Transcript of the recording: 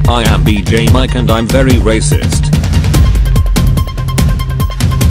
I am BJ Mike and I'm very racist.